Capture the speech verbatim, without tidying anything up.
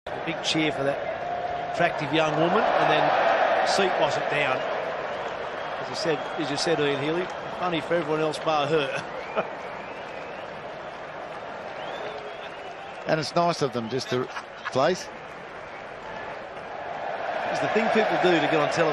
Big cheer for that attractive young woman, and then seat wasn't down. As I said, as you said, Ian Healy, funny for everyone else bar her. And it's nice of them just to place. It's the thing people do to get on television.